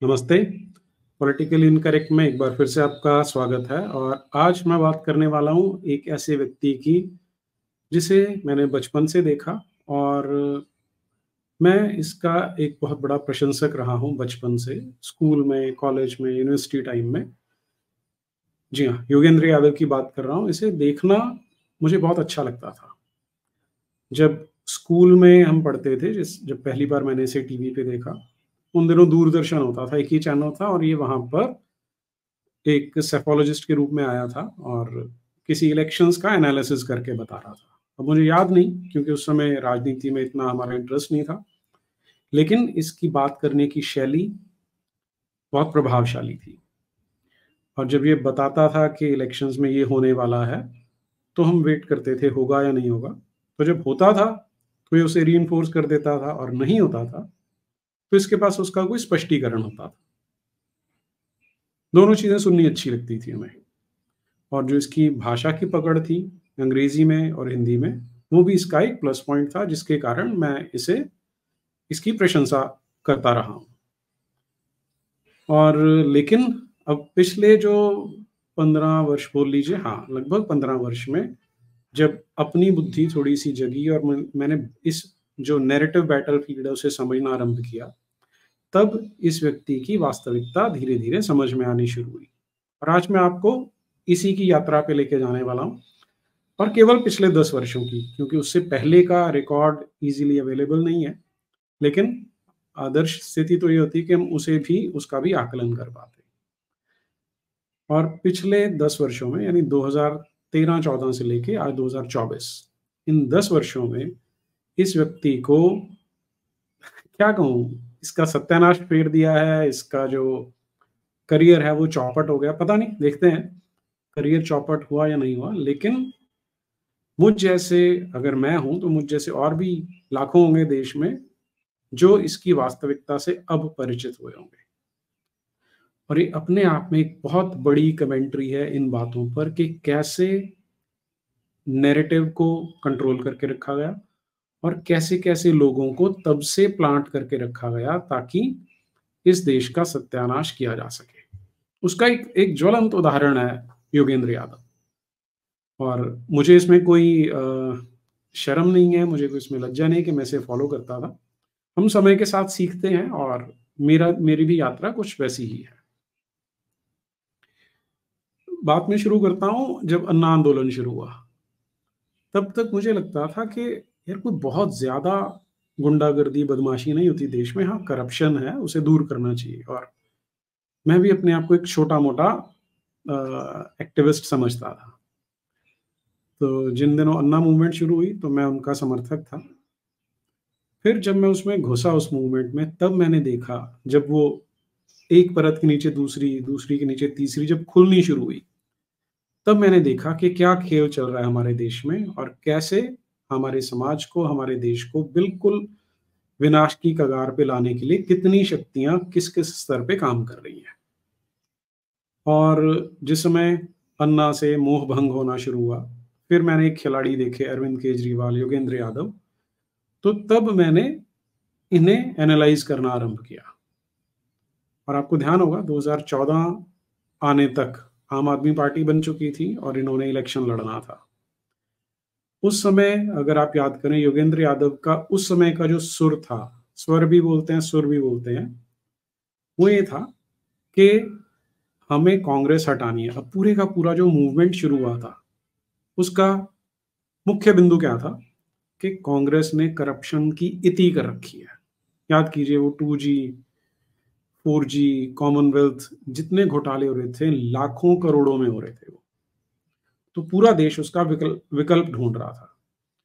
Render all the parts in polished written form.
नमस्ते। Political incorrect में एक बार फिर से आपका स्वागत है और आज मैं बात करने वाला हूँ एक ऐसे व्यक्ति की जिसे मैंने बचपन से देखा और मैं इसका एक बहुत बड़ा प्रशंसक रहा हूँ बचपन से, स्कूल में, कॉलेज में, यूनिवर्सिटी टाइम में। जी हाँ, योगेंद्र यादव की बात कर रहा हूँ। इसे देखना मुझे बहुत अच्छा लगता था। जब स्कूल में हम पढ़ते थे, जब पहली बार मैंने इसे टीवी पे देखा, उन दिनों दूरदर्शन होता था, एक ही चैनल था और ये वहाँ पर एक सेफोलॉजिस्ट के रूप में आया था और किसी इलेक्शंस का एनालिसिस करके बता रहा था। अब मुझे याद नहीं क्योंकि उस समय राजनीति में इतना हमारा इंटरेस्ट नहीं था, लेकिन इसकी बात करने की शैली बहुत प्रभावशाली थी। और जब ये बताता था कि इलेक्शंस में ये होने वाला है, तो हम वेट करते थे होगा या नहीं होगा। तो जब होता था, तो ये उसे रीइंफोर्स कर देता था और नहीं होता था, तो इसके पास उसका कोई स्पष्टीकरण होता था। दोनों चीज़ें सुननी अच्छी लगती थी हमें। और जो इसकी भाषा की पकड़ थी, अंग्रेज़ी में और हिंदी में, वो भी इसका एक प्लस पॉइंट था जिसके कारण मैं इसकी प्रशंसा करता रहा हूँ। और लेकिन अब पिछले जो 15 वर्ष बोल लीजिए, हाँ, लगभग 15 वर्ष में जब अपनी बुद्धि थोड़ी-सी जगी और मैंने इस जो नैरेटिव बैटलफ़ील्ड है उसे समझना आरंभ किया, तब इस व्यक्ति की वास्तविकता धीरे-धीरे समझ में आनी शुरू हुई। और आज मैं आपको इसी की यात्रा पे लेके जाने वाला हूँ। और केवल पिछले 10 वर्षों की, क्योंकि उससे पहले का रिकॉर्ड ईज़िली अवेलेबल नहीं है। लेकिन आदर्श स्थिति तो ये होती है कि हम उसे भी उसका भी आकलन कर पाते। और पिछले 10 वर्षों में यानी 2013-14 से लेके आज 2024, इन 10 वर्षों में इस व्यक्ति को क्या कहूँ, इसका सत्यानाश फेर दिया है, इसका जो करियर है वो चौपट हो गया। पता नहीं, देखते हैं करियर चौपट हुआ या नहीं हुआ, लेकिन मुझ जैसे अगर मैं हूँ, तो मुझ जैसे और भी लाखों होंगे देश में, जो इसकी वास्तविकता से अब परिचित हुए होंगे। और ये अपने आप में एक बहुत बड़ी कमेंट्री है इन बातों पर कि कैसे नैरेटिव को कंट्रोल करके रखा गया और कैसे-कैसे लोगों को तब से प्लांट करके रखा गया ताकि इस देश का सत्यानाश किया जा सके। उसका एक एक ज्वलंत उदाहरण है योगेंद्र यादव। और मुझे इसमें कोई शर्म नहीं है, मुझे कोई इसमें लज्जा नहीं कि मैं इसे फ़ॉलो करता था। हम समय के साथ सीखते हैं और मेरी भी यात्रा कुछ वैसी ही है। बात मैं शुरू करता हूँ जब अन्ना आंदोलन शुरू हुआ, तब तक मुझे लगता था कि यार कोई बहुत ज़्यादा गुंडागर्दी, बदमाशी नहीं होती देश में। हाँ, करप्शन है, उसे दूर करना चाहिए और मैं भी अपने आप को एक छोटा-मोटा एक्टिविस्ट समझता था। तो जिन दिनों अन्ना मूवमेंट शुरू हुई, तो मैं उनका समर्थक था। फिर जब मैं उसमें घुसा उस मूवमेंट में, तब मैंने देखा जब वो एक परत के नीचे दूसरी, दूसरी के नीचे तीसरी जब खुलनी शुरू हुई, तब मैंने देखा कि क्या खेल चल रहा है हमारे देश में और कैसे हमारे समाज को, हमारे देश को बिल्कुल विनाश की कगार पे लाने के लिए कितनी शक्तियाँ किस-किस स्तर पे काम कर रही हैं। और जिस समय अन्ना से मोह भंग होना शुरू हुआ, फिर मैंने एक खिलाड़ी देखे अरविंद केजरीवाल, योगेंद्र यादव, तो तब मैंने इन्हें एनालाइज़ करना आरंभ किया। और आपको ध्यान होगा 2014 आने तक आम आदमी पार्टी बन चुकी थी और इन्होंने इलेक्शन लड़ना था। उस समय अगर आप याद करें योगेंद्र यादव का उस समय का जो सुर था, स्वर भी बोलते हैं, सुर भी बोलते हैं, वो ये था कि हमें कांग्रेस हटानी है। अब पूरे का पूरा जो मूवमेंट शुरू हुआ था, उसका मुख्य बिंदु क्या था कि कांग्रेस ने करप्शन की इति कर रखी है। याद कीजिए वो 2G 4G, कॉमनवेल्थ, जितने घोटाले हो रहे थे, लाखों करोड़ों में हो रहे थे वो। तो पूरा देश उसका विकल्प ढूँढ रहा था।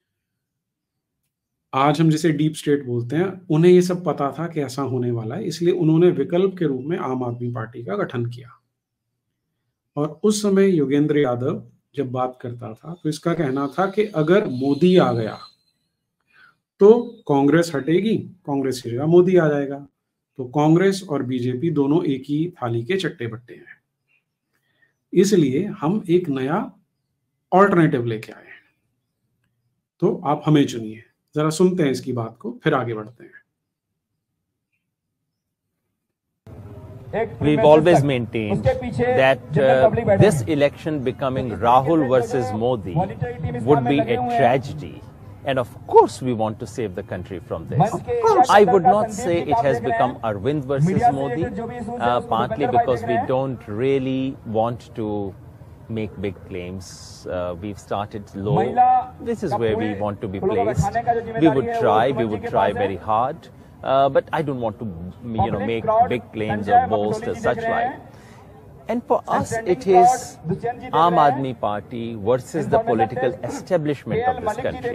आज हम जिसे डीप स्टेट बोलते हैं, उन्हें ये सब पता था कि ऐसा होने वाला है, इसलिए उन्होंने विकल्प के रूप में आम आदमी पार्टी का गठन किया। और उस समय योगेंद्र यादव जब बात करता था, तो इसका कहना था कि अगर मोदी आ गया, तो कांग्रेस हटेगी, कांग्रेस की जगह मोदी आ जाएगा। तो कांग्रेस और बीजेपी दोनों एक ही थाली के चट्टे-बट्टे हैं। इसलिए हम एक नया अल्टरनेटिव लेके आए हैं। तो आप हमें चुनिए। ज़रा सुनते हैं इसकी बात को, फिर आगे बढ़ते हैं। we've always maintained that this election becoming Rahul versus Modi would be a tragedy. And of course, we want to save the country from this. I would not say it has become Arvind versus Modi, partly because we don't really want to make big claims. We've started low. This is where we want to be placed. We would try very hard. But I don't want to, make big claims or boast as such like. And for us, it is Aam Aadmi Party versus the political establishment of this country.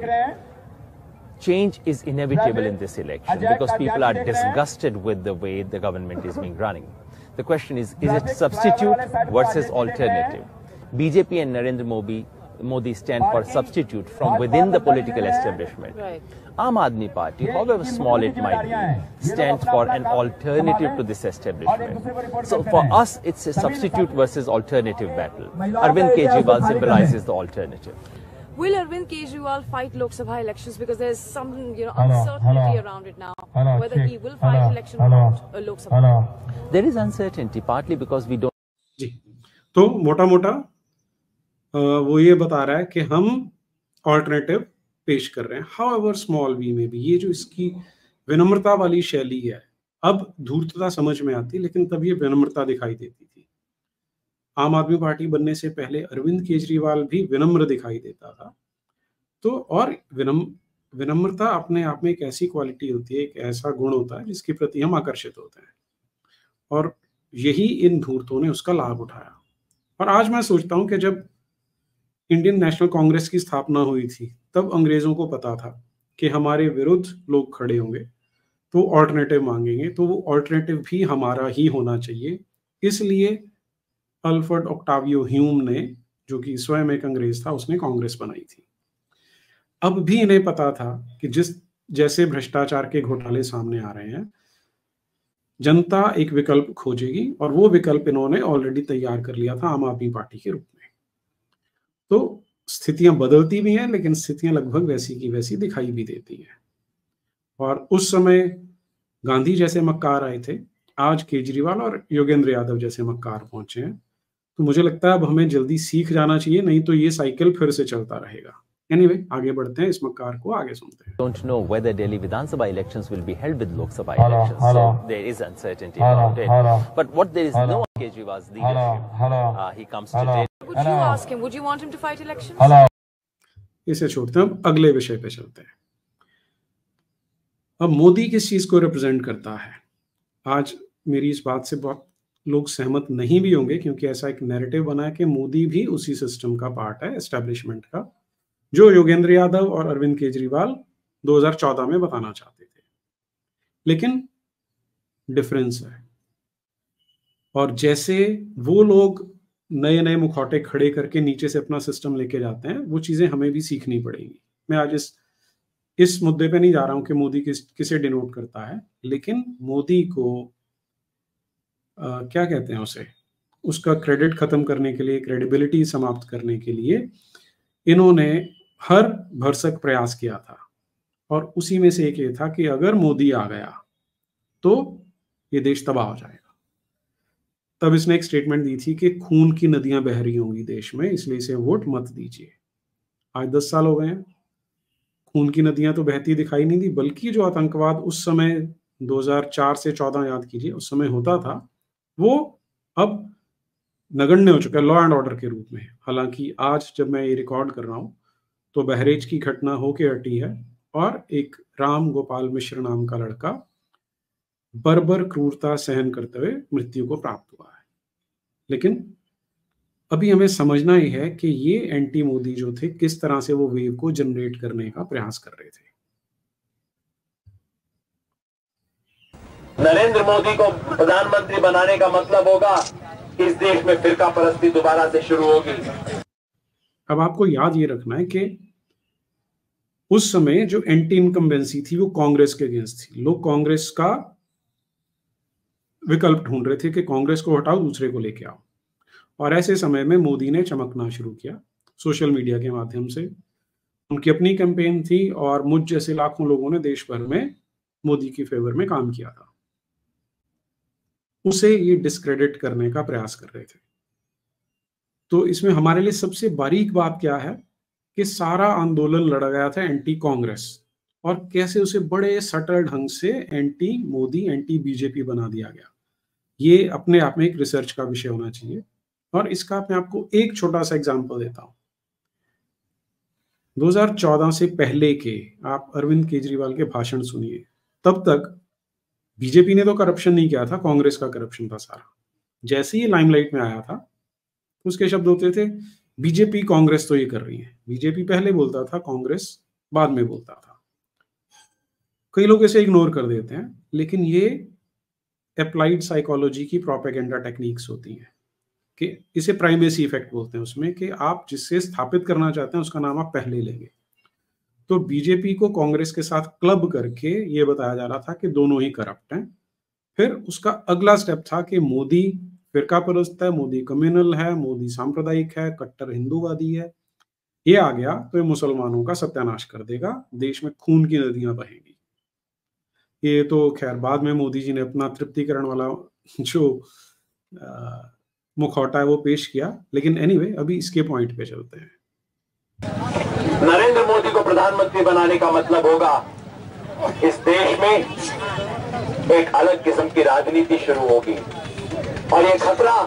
Change is inevitable in this election because people are disgusted with the way the government is being running. The question is it substitute versus alternative? BJP and Narendra Modi stand for substitute from within the political establishment. Right. Aam Aadmi Party, however small it might be, stands for an alternative to this establishment. So for us, it's a substitute versus alternative battle. Arvind Kejriwal symbolizes the alternative. Will Arvind Kejriwal fight Lok Sabha elections, because there's some uncertainty around it now, whether he will fight election or not, Lok Sabha? There is uncertainty, partly because we don't. जी, तो मोटा मोटा वो ये बता रहा है कि हम ऑल्टरनेटिव पेश कर रहे हैं, हाउएवर स्मॉल वी में भी। ये जो इसकी विनम्रता वाली शैली है, अब धूर्तता समझ में आती, लेकिन तब ये विनम्रता दिखाई देती थी। आम आदमी पार्टी बनने से पहले अरविंद केजरीवाल भी विनम्र दिखाई देता था। तो और विनम्रता अपने आप में एक ऐसी क्वालिटी होती है, एक ऐसा गुण होता है जिसके प्रति हम आकर्षित होते हैं, और यही इन धूर्तों ने उसका लाभ उठाया। और आज मैं सोचता हूं कि जब इंडियन नेशनल कांग्रेस की स्थापना हुई थी, तब अंग्रेजों को पता था कि हमारे विरुद्ध लोग खड़े होंगे, तो ऑल्टरनेटिव मांगेंगे, तो वो ऑल्टरनेटिव भी हमारा ही होना चाहिए। इसलिए अल्फ्रेड ऑक्टावियो ह्यूम ने, जो कि स्वयं एक अंग्रेज था, उसने कांग्रेस बनाई थी। अब भी इन्हें पता था कि जैसे भ्रष्टाचार के घोटाले सामने आ रहे हैं, जनता एक विकल्प खोजेगी, और वो विकल्प इन्होंने ऑलरेडी तैयार कर लिया था आम आदमी पार्टी के रूप में। तो स्थितियां बदलती भी हैं, लेकिन स्थितियां लगभग वैसी की वैसी दिखाई भी देती हैं। और उस समय गांधी जैसे मक्कार आए थे, आज केजरीवाल और योगेंद्र यादव जैसे मक्कार पहुंचे हैं। तो मुझे लगता है अब हमें जल्दी सीख जाना चाहिए, नहीं तो ये साइकिल फिर से चलता रहेगा। Anyway, आगे बढ़ते हैं, इस मक्कार को आगे सुनते हैं। Don't know whether Delhi Vidhan Sabha elections will be held with Lok Sabha elections, so there is uncertainty about it. But what there is no Kejriwal's leadership. He comes today. Would you ask him? Would you want him to fight elections? इसे छोड़ते हैं, अब अगले विषय पे चलते हैं। अब मोदी किस चीज को रिप्रेजेंट करता है? आज मेरी इस बात से बहुत लोग सहमत नहीं भी होंगे, क्योंकि ऐसा एक नैरेटिव बना है कि मोदी भी उसी सिस्टम का पार्ट है, एस्टेब्लिशमेंट का, जो योगेंद्र यादव और अरविंद केजरीवाल 2014 में बताना चाहते थे। लेकिन डिफरेंस है, और जैसे वो लोग नए नए मुखौटे खड़े करके नीचे से अपना सिस्टम लेके जाते हैं, वो चीजें हमें भी सीखनी पड़ेगी। मैं आज इस मुद्दे पे नहीं जा रहा हूं कि मोदी किसे डिनोट करता है, लेकिन मोदी को क्या कहते हैं उसे, उसका क्रेडिट खत्म करने के लिए, क्रेडिबिलिटी समाप्त करने के लिए इन्होंने हर भरसक प्रयास किया था। और उसी में से एक ये था कि अगर मोदी आ गया तो ये देश तबाह हो जाएगा। तब इसने एक स्टेटमेंट दी थी कि खून की नदियां बह रही होंगी देश में, इसलिए इसे वोट मत दीजिए। आज 10 साल हो गए हैं, खून की नदियां तो बहती दिखाई नहीं दी, बल्कि जो आतंकवाद उस समय 2004 से 14 याद कीजिए उस समय होता था, वो अब नगण्य हो चुका है लॉ एंड ऑर्डर के रूप में। हालांकि आज जब मैं ये रिकॉर्ड कर रहा हूं तो बहरेज की घटना होके हटी है, और एक राम गोपाल मिश्र नाम का लड़का बर्बर क्रूरता सहन करते हुए मृत्यु को प्राप्त हुआ है। लेकिन अभी हमें समझना ही है कि ये एंटी मोदी जो थे, किस तरह से वो वेव को जनरेट करने का प्रयास कर रहे थे। नरेंद्र मोदी को प्रधानमंत्री बनाने का मतलब होगा इस देश में फिरका परस्ती दोबारा से शुरू होगी। अब आपको याद ये रखना है कि उस समय जो एंटी इनकम्बेंसी थी वो कांग्रेस के अगेंस्ट थी। लोग कांग्रेस का विकल्प ढूंढ रहे थे कि कांग्रेस को हटाओ, दूसरे को लेके आओ। और ऐसे समय में मोदी ने चमकना शुरू किया सोशल मीडिया के माध्यम से। उनकी अपनी कैंपेन थी, और मुझ जैसे लाखों लोगों ने देश भर में मोदी की फेवर में काम किया था। उसे ये डिस्क्रेडिट करने का प्रयास कर रहे थे। तो इसमें हमारे लिए सबसे बारीक बात क्या है कि सारा आंदोलन लड़ा गया था एंटी कांग्रेस, और कैसे उसे बड़े सटल ढंग से एंटी मोदी, एंटी बीजेपी बना दिया गया। ये अपने आप में एक रिसर्च का विषय होना चाहिए। और इसका मैं आपको एक छोटा सा एग्जांपल देता हूं। 2014 से पहले के आप अरविंद केजरीवाल के भाषण सुनिए। तब तक बीजेपी ने तो करप्शन नहीं किया था, कांग्रेस का करप्शन था सारा। जैसे ही लाइमलाइट में आया था, उसके शब्द होते थे बीजेपी कांग्रेस तो ये कर रही है। बीजेपी पहले बोलता था, कांग्रेस बाद में बोलता था। कई लोग इसे इग्नोर कर देते हैं, लेकिन ये अप्लाइड साइकोलॉजी की प्रोपेगेंडा टेक्निक्स होती हैं कि इसे प्राइमेसी इफेक्ट बोलते हैं, उसमें कि आप जिससे स्थापित करना चाहते हैं उसका नाम आप पहले लेंगे। तो बीजेपी को कांग्रेस के साथ क्लब करके ये बताया जा रहा था कि दोनों ही करप्ट हैं। फिर उसका अगला स्टेप था कि मोदी फिरका परस्त है, मोदी कम्युनल है, मोदी सांप्रदायिक है, कट्टर हिंदूवादी है। ये आ गया तो ये मुसलमानों का सत्यानाश कर देगा, देश में खून की नदियां बहेंगी। ये तो खैर बाद में मोदी जी ने अपना तृप्तिकरण वाला जो मुखौटा है वो पेश किया, लेकिन एनीवे अभी इसके पॉइंट पे चलते हैं। नरेंद्र मोदी को प्रधानमंत्री बनाने का मतलब होगा इस देश में एक अलग किस्म की राजनीति शुरू होगी। और ये खतरा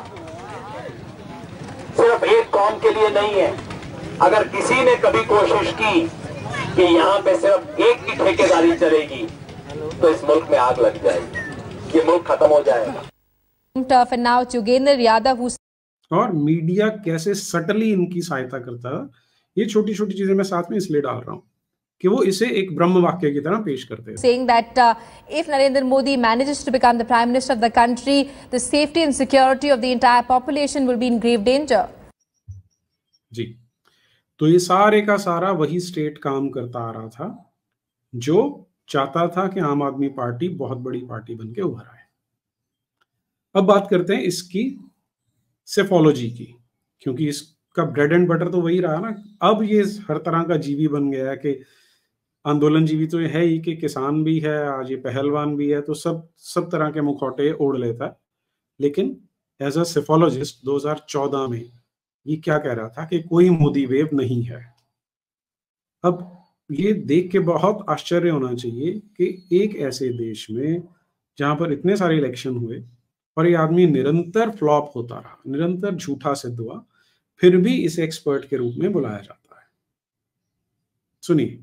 सिर्फ एक कौम के लिए नहीं है। अगर किसी ने कभी कोशिश की कि यहां पे सिर्फ एक की ठेकेदारी चलेगी तो इस मुल्क में आग लग जाएगी, ये मुल्क खत्म हो जाएगा। और मीडिया कैसे सटली इनकी सहायता करता है, ये छोटी छोटी चीजें मैं साथ में इसलिए डाल रहा हूं कि वो इसे एक ब्रह्म वाक्य की तरह पेश करते हैं। Saying that if Narendra Modi manages to become the Prime Minister of the country, the safety and security of the entire population will be in grave danger. जी, तो ये सारे का सारा वही स्टेट काम करता आ रहा था जो चाहता था कि आम आदमी पार्टी बहुत बड़ी पार्टी बन के उभर आए। अब बात करते हैं इसकी सेफोलॉजी की, क्योंकि इसका ब्रेड एंड बटर तो वही रहा ना। अब ये हर तरह का जीवी बन गया है कि आंदोलन जीवी तो ये है ही कि किसान भी है, आज ये पहलवान भी है, तो सब तरह के मुखौटे ओढ़ लेता है। लेकिन एज अ सेफोलॉजिस्ट 2014 में ये क्या कह रहा था कि कोई मोदी वेव नहीं है। अब ये देख के बहुत आश्चर्य होना चाहिए कि एक ऐसे देश में जहां पर इतने सारे इलेक्शन हुए और ये आदमी निरंतर फ्लॉप होता रहा, निरंतर झूठा सिद्ध हुआ, फिर भी इसे एक्सपर्ट के रूप में बुलाया जाता है। सुनिए।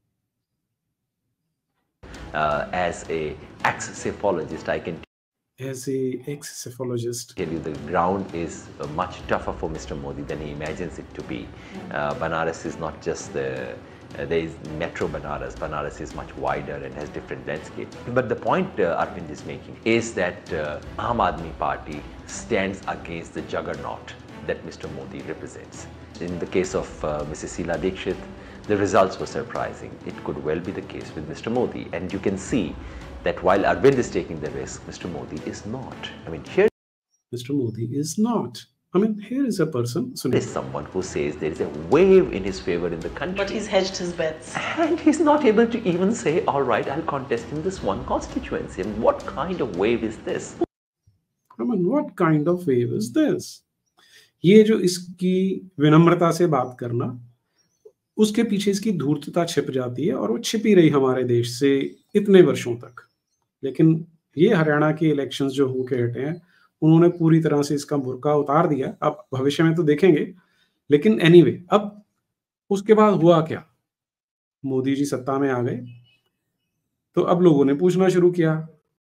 As a ex-cephalogist, I can As a ex-cephalogist tell you the ground is much tougher for Mr. Modi than he imagines it to be. Banaras is not just there is Metro Banaras. Banaras is much wider and has different landscape. But the point Arvind is making is that Aam Aadmi Party stands against the juggernaut that Mr. Modi represents. In the case of Mrs. Sheila Dikshit, the results were surprising. It could well be the case with Mr. Modi, and you can see that while Arvind is taking the risk, Mr. Modi is not. I mean, here Mr. Modi is not. I mean, here is a person. there is someone who says there is a wave in his favor in the country. But he's hedged his bets. And he's not able to even say, all right, I'll contest in this one constituency. And what kind of wave is this? I mean, what kind of wave is this? ये जो इसकी विनम्रता से बात करना, उसके पीछे इसकी धूर्तता छिप जाती है, और वो छिपी रही हमारे देश से इतने वर्षों तक। लेकिन ये हरियाणा के इलेक्शंस जो होके हटे हैं, उन्होंने पूरी तरह से इसका बुर्का उतार दिया। अब भविष्य में तो देखेंगे, लेकिन एनीवे अब उसके बाद हुआ क्या? मोदी जी सत्ता में आ गए, तो अब लोगों ने पूछना शुरू किया।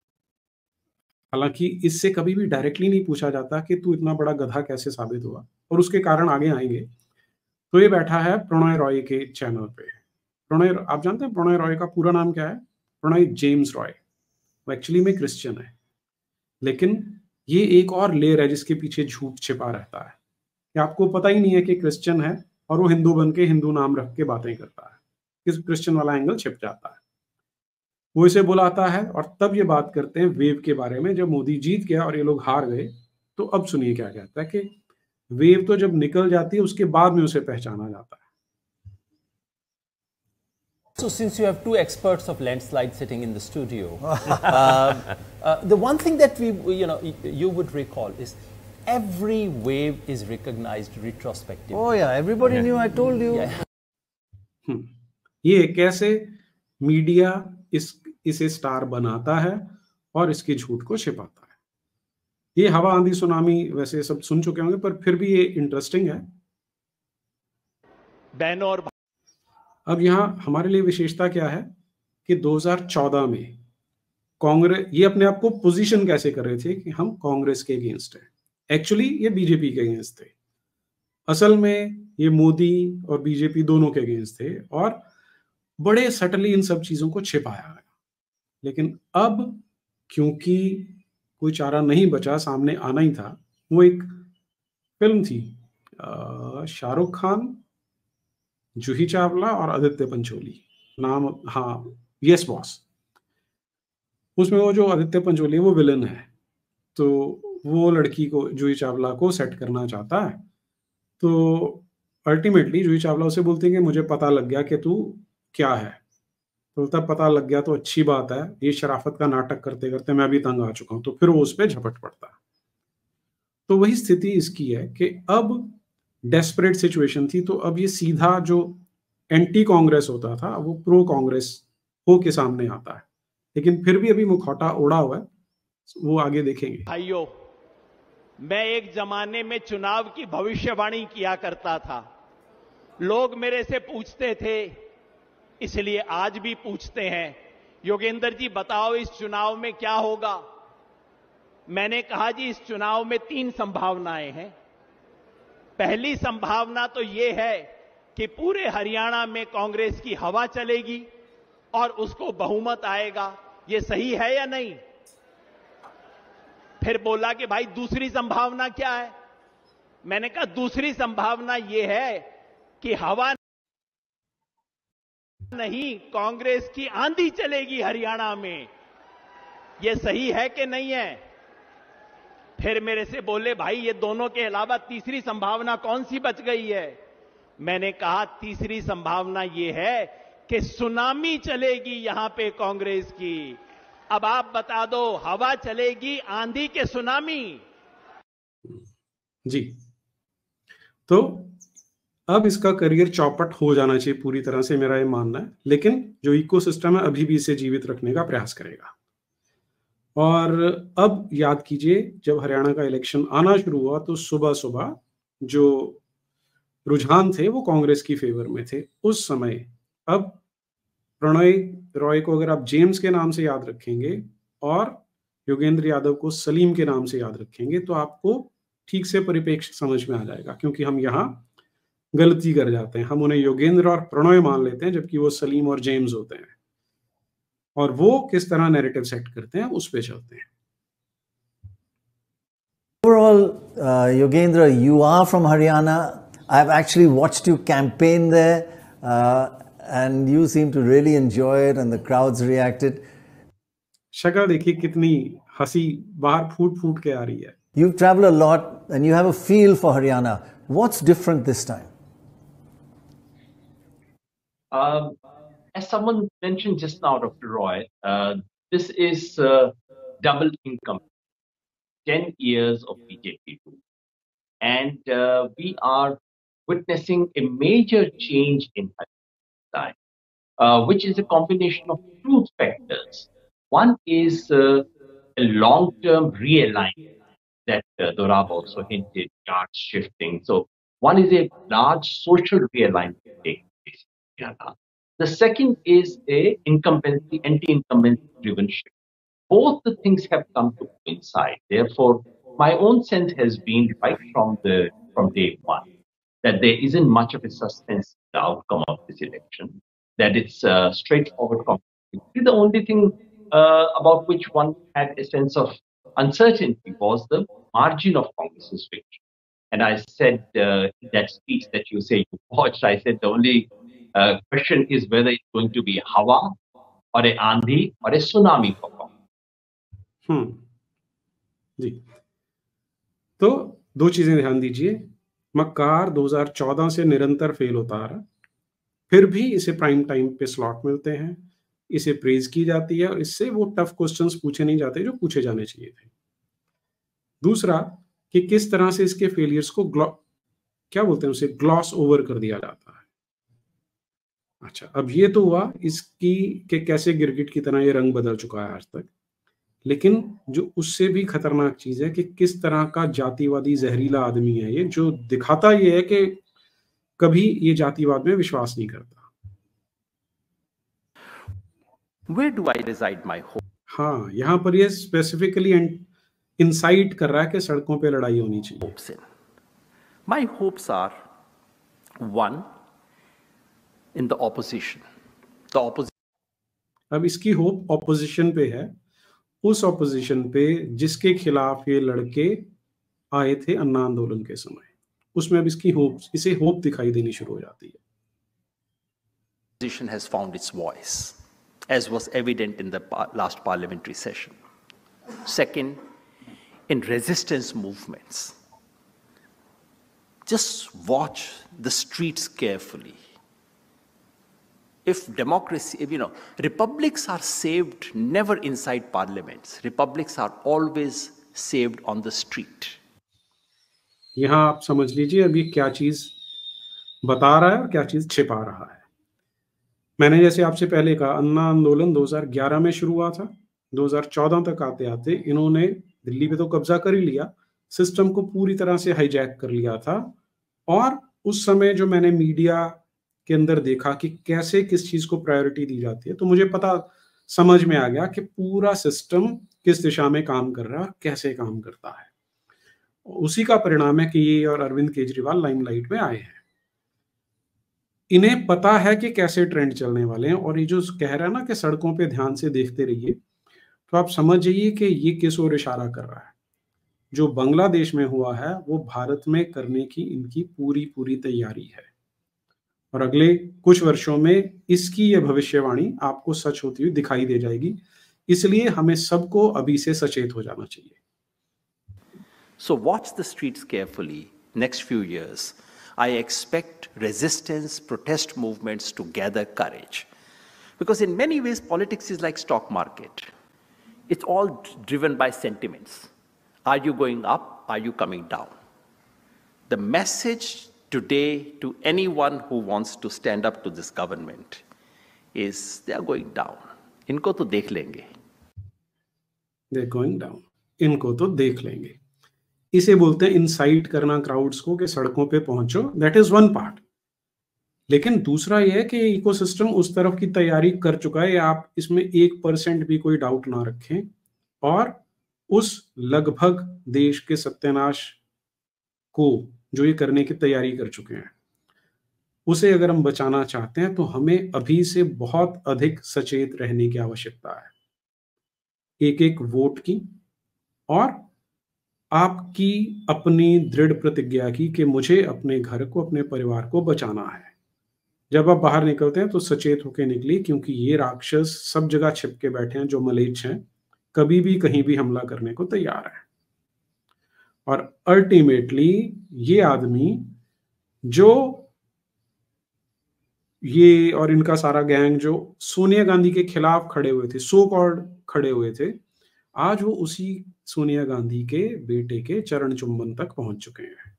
हालांकि इससे कभी भी डायरेक्टली नहीं पूछा जाता कि तू इतना बड़ा गधा कैसे साबित हुआ, और उसके कारण आगे आएंगे। तो ये बैठा है प्रणय रॉय के चैनल पे। प्रणय, आप जानते हैं प्रणय रॉय का पूरा नाम क्या है? प्रणय जेम्स रॉय। वो एक्चुअली में क्रिश्चियन है, लेकिन ये एक और लेयर है जिसके पीछे झूठ छिपा रहता है कि आपको पता ही नहीं है कि क्रिश्चियन है, और वो हिंदू बन के हिंदू नाम रख के बातें करता है। किस क्रिश्चियन वाला एंगल छिप जाता है, वो इसे बुलाता है, और तब ये बात करते हैं वेव के बारे में। जब मोदी जीत गया और ये लोग हार गए, तो अब सुनिए क्या कहता है कि वेव तो जब निकल जाती है उसके बाद में उसे पहचाना जाता है। So since you have two experts of landslide sitting in the studio, the one thing that you would recall is every wave is recognized retrospectively. Oh yeah, everybody knew, I told you. Yeah. ये कैसे media इसे star बनाता है और इसके झूठ को छिपाता है। ये हवा आंधी सुनामी वैसे सब सुन चुके होंगे, पर फिर भी ये इंटरेस्टिंग है। बहनों और अब यहाँ हमारे लिए विशेषता क्या है कि 2014 में कांग्रेस ये अपने आप को पोजीशन कैसे कर रहे थे कि हम कांग्रेस के अगेंस्ट है। एक्चुअली ये बीजेपी के अगेंस्ट थे, असल में ये मोदी और बीजेपी दोनों के अगेंस्ट थे और बड़े सटली इन सब चीजों को छिपाया गया। लेकिन अब क्योंकि कोई चारा नहीं बचा, सामने आना ही था। वो एक फिल्म थी शाहरुख खान, जूही चावला और आदित्य पंचोली, नाम हाँ यस बॉस। उसमें वो जो आदित्य पंचोली वो विलन है, तो वो लड़की को, जूही चावला को सेट करना चाहता है। तो अल्टीमेटली जूही चावला उसे बोलती है कि मुझे पता लग गया कि तू क्या है। तो तब पता लग गया तो अच्छी बात है, ये शराफत का नाटक करते करते मैं भी तंग आ चुका हूं। तो फिर वो उस पर झपट पड़ता है। तो वही स्थिति इसकी है कि अब डेस्परेट सिचुएशन थी, तो अब ये सीधा जो एंटी कांग्रेस होता था वो प्रो कांग्रेस हो के सामने आता है। लेकिन फिर भी अभी मुखौटा उड़ा हुआ है, वो आगे देखेंगे। भाइयों, मैं एक जमाने में चुनाव की भविष्यवाणी किया करता था। लोग मेरे से पूछते थे, इसलिए आज भी पूछते हैं, योगेंद्र जी बताओ इस चुनाव में क्या होगा। मैंने कहा जी इस चुनाव में 3 संभावनाएं हैं। पहली संभावना तो यह है कि पूरे हरियाणा में कांग्रेस की हवा चलेगी और उसको बहुमत आएगा। यह सही है या नहीं? फिर बोला कि भाई दूसरी संभावना क्या है? मैंने कहा दूसरी संभावना यह है कि हवा नहीं, कांग्रेस की आंधी चलेगी हरियाणा में। यह सही है कि नहीं है? फिर मेरे से बोले भाई ये दोनों के अलावा तीसरी संभावना कौन सी बच गई है? मैंने कहा तीसरी संभावना यह है कि सुनामी चलेगी यहां पे कांग्रेस की। अब आप बता दो, हवा चलेगी आंधी के सुनामी? जी, तो अब इसका करियर चौपट हो जाना चाहिए पूरी तरह से, मेरा ये मानना है। लेकिन जो इकोसिस्टम है अभी भी इसे जीवित रखने का प्रयास करेगा। और अब याद कीजिए, जब हरियाणा का इलेक्शन आना शुरू हुआ तो सुबह सुबह जो रुझान थे वो कांग्रेस की फेवर में थे उस समय। अब प्रणय रॉय को अगर आप जेम्स के नाम से याद रखेंगे और योगेंद्र यादव को सलीम के नाम से याद रखेंगे तो आपको ठीक से परिप्रेक्ष्य समझ में आ जाएगा। क्योंकि हम यहाँ गलती कर जाते हैं, हम उन्हें योगेंद्र और प्रणय मान लेते हैं जबकि वो सलीम और जेम्स होते हैं। और वो किस तरह नैरेटिव सेट करते हैं उस पे चलते हैं। Overall, Yogendra, you are from Haryana. I've actually watched you campaign there, and you seem to really enjoy it, and the crowds reacted. शक्ल देखिए कितनी हंसी बाहर फूट फूट के आ रही है। You've traveled a lot, and you have a feel for Haryana. What's different this time? As someone mentioned just now, Dr. Roy, this is double income, 10 years of BJP rule. And we are witnessing a major change in Pakistan, which is a combination of 2 factors. One is a long-term realignment that Dorab also hinted, yard shifting. So one is a large social realignment taking place in Haryana. The second is a incumbency, anti-incumbency driven shift. Both the things have come to coincide. Therefore, my own sense has been right from day one that there isn't much of a suspense in the outcome of this election, that it's straightforward competition. The only thing about which one had a sense of uncertainty was the margin of Congress's victory. And I said that speech that you say you watched, I said the only question is whether it's going to be Hawa or a Andhi or a tsunami for Congress. जी, तो 2 चीजें ध्यान दीजिए। मक्कार 2014 से निरंतर fail होता आ रहा, फिर भी इसे प्राइम टाइम पे स्लॉट मिलते हैं, इसे प्रेज की जाती है और इससे वो टफ क्वेश्चंस पूछे नहीं जाते जो पूछे जाने चाहिए थे। दूसरा कि किस तरह से इसके फेलियर्स को क्या बोलते हैं उसे ग्लॉस ओवर कर दिया जाता है। अच्छा, अब ये तो हुआ इसकी कि कैसे गिरगिट की तरह ये रंग बदल चुका है आज तक, लेकिन जो उससे भी खतरनाक चीज है कि किस तरह का जातिवादी जहरीला आदमी है ये, जो दिखाता ये है कि कभी ये जातिवाद में विश्वास नहीं करता। Where do I reside my hope? हाँ, यहाँ पर ये स्पेसिफिकली इंसाइट कर रहा है कि सड़कों पे लड़ाई होनी चाहिए। My hopes are one in the opposition. The opposition. अब इसकी होप ऑपोजिशन पे है, उस ऑपोजिशन पे जिसके खिलाफ ये लड़के आए थे अन्ना आंदोलन के समय, उसमें अब इसकी होप, इसे होप दिखाई देनी शुरू हो जाती है। Opposition has found its voice, as was evident in the last parliamentary session. Second, in resistance movements, just watch the streets carefully. If democracy, republics are saved never inside parliaments. Republics are always saved on the street. यहाँ आप समझ लीजिए अभी क्या चीज बता रहा है और क्या चीज छिपा रहा है। मैंने जैसे आपसे पहले कहा, अन्ना आंदोलन 2011 में शुरू हुआ था, 2014 तक आते आते इन्होंने दिल्ली पे तो कब्जा कर ही लिया, सिस्टम को पूरी तरह से हाईजैक कर लिया था। और उस समय जो मैंने मीडिया के अंदर देखा कि कैसे किस चीज को प्रायोरिटी दी जाती है, तो मुझे समझ में आ गया कि पूरा सिस्टम किस दिशा में काम कर रहा है और कैसे काम करता है। उसी का परिणाम है कि ये और अरविंद केजरीवाल लाइमलाइट में आए हैं। इन्हें पता है कि कैसे ट्रेंड चलने वाले हैं, और ये जो कह रहा है ना कि सड़कों पे ध्यान से देखते रहिए, तो आप समझ जाइए कि ये किस ओर इशारा कर रहा है। जो बांग्लादेश में हुआ है वो भारत में करने की इनकी पूरी तैयारी है, और अगले कुछ वर्षों में इसकी ये भविष्यवाणी आपको सच होती हुई दिखाई दे जाएगी। इसलिए हमें सबको अभी से सचेत हो जाना चाहिए। So watch the streets carefully. Next few years, I expect resistance, protest movements to gather courage. Because in many ways, politics is like stock market. It's all driven by sentiments. Are you going up? Are you coming down? The message today to anyone who wants to stand up to this government is they are going down. इनको तो देख लेंगे. They're going down. इनको तो देख लेंगे। इसे बोलते हैं इंसाइट करना क्राउड्स को कि सड़कों पे पहुंचो। That is one part. लेकिन दूसरा यह है कि इकोसिस्टम उस तरफ की तैयारी कर चुका है, आप इसमें 1% भी कोई डाउट ना रखें, और उस लगभग देश के सत्यानाश को जो ये करने की तैयारी कर चुके हैं, उसे अगर हम बचाना चाहते हैं तो हमें अभी से बहुत अधिक सचेत रहने की आवश्यकता है, एक एक वोट की, और आपकी अपनी दृढ़ प्रतिज्ञा की कि मुझे अपने घर को, अपने परिवार को बचाना है। जब आप बाहर निकलते हैं तो सचेत होकर निकलिए, क्योंकि ये राक्षस सब जगह छिप के बैठे हैं जो मलेच्छ हैं, कभी भी कहीं भी हमला करने को तैयार है। और अल्टीमेटली ये आदमी जो ये और इनका सारा गैंग जो सोनिया गांधी के खिलाफ खड़े हुए थे, सो कॉल्ड खड़े हुए थे, आज वो उसी सोनिया गांधी के बेटे के चरण चुंबन तक पहुंच चुके हैं।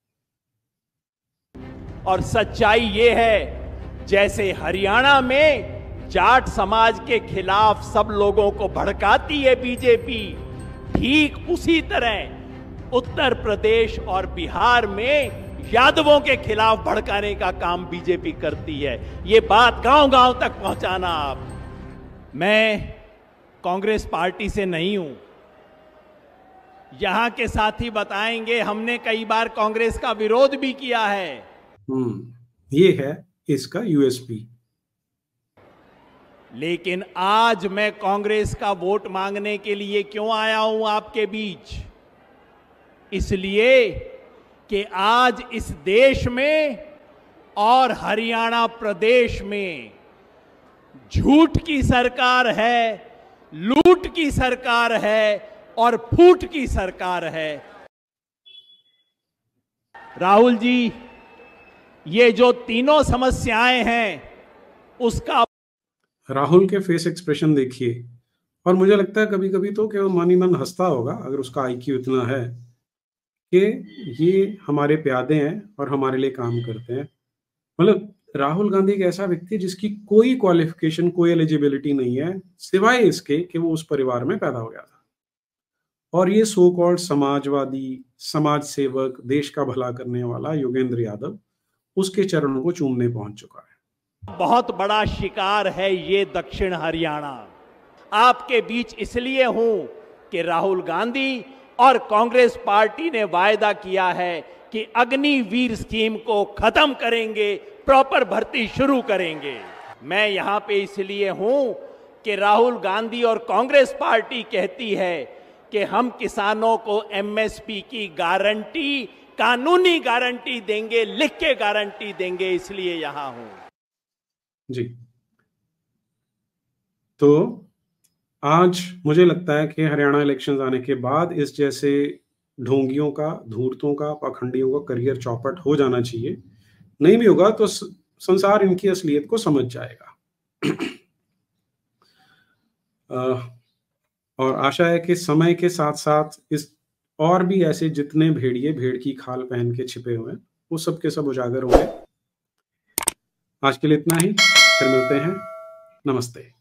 और सच्चाई ये है, जैसे हरियाणा में जाट समाज के खिलाफ सब लोगों को भड़काती है बीजेपी, ठीक उसी तरह उत्तर प्रदेश और बिहार में यादवों के खिलाफ भड़काने का काम बीजेपी करती है। ये बात गांव-गांव तक पहुंचाना आप। मैं कांग्रेस पार्टी से नहीं हूं, यहां के साथी बताएंगे, हमने कई बार कांग्रेस का विरोध भी किया है। ये है इसका यूएसपी। लेकिन आज मैं कांग्रेस का वोट मांगने के लिए क्यों आया हूं आपके बीच? इसलिए कि आज इस देश में और हरियाणा प्रदेश में झूठ की सरकार है, लूट की सरकार है और फूट की सरकार है। राहुल जी, ये जो तीनों समस्याएं हैं उसका राहुल के फेस एक्सप्रेशन देखिए, और मुझे लगता है कभी कभी तो केवल मन ही मन हंसता होगा, अगर उसका आईक्यू इतना है कि ये हमारे प्यादे हैं और हमारे लिए काम करते हैं। मतलब राहुल गांधी एक ऐसा व्यक्ति जिसकी कोई क्वालिफिकेशन, कोई एलिजिबिलिटी नहीं है सिवाय इसके कि वो उस परिवार में पैदा हो गया था, और ये सो कॉल्ड समाजवादी, समाज सेवक, देश का भला करने वाला योगेंद्र यादव उसके चरणों को चूमने पहुंच चुका है। बहुत बड़ा शिकार है ये दक्षिण हरियाणा। आपके बीच इसलिए हूं कि राहुल गांधी और कांग्रेस पार्टी ने वायदा किया है कि अग्निवीर स्कीम को खत्म करेंगे, प्रॉपर भर्ती शुरू करेंगे। मैं यहां पे इसलिए हूं कि राहुल गांधी और कांग्रेस पार्टी कहती है कि हम किसानों को एमएसपी की गारंटी, कानूनी गारंटी देंगे, लिख के गारंटी देंगे, इसलिए यहां हूं जी। तो आज मुझे लगता है कि हरियाणा इलेक्शंस आने के बाद इस जैसे ढोंगियों का, धूर्तों का, पाखंडियों का करियर चौपट हो जाना चाहिए। नहीं भी होगा तो संसार इनकी असलियत को समझ जाएगा। और आशा है कि समय के साथ साथ इस और भी ऐसे जितने भेड़िए भेड़ की खाल पहन के छिपे हुए हैं वो सब के सब उजागर होंगे। आज के लिए इतना ही, फिर मिलते हैं। नमस्ते।